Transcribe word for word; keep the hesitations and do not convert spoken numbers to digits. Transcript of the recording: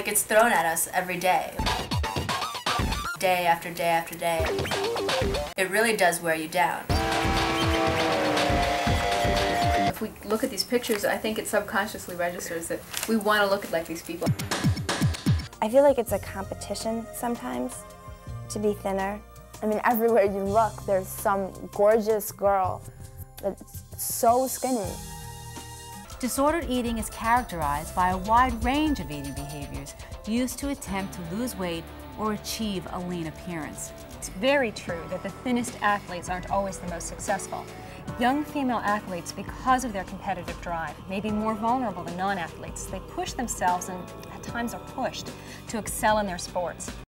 like it's thrown at us every day. Day after day after day. It really does wear you down. If we look at these pictures, I think it subconsciously registers that we want to look like these people. I feel like it's a competition sometimes to be thinner. I mean, everywhere you look, there's some gorgeous girl that's so skinny. Disordered eating is characterized by a wide range of eating behaviors used to attempt to lose weight or achieve a lean appearance. It's very true that the thinnest athletes aren't always the most successful. Young female athletes, because of their competitive drive, may be more vulnerable than non-athletes. They push themselves and at times are pushed to excel in their sports.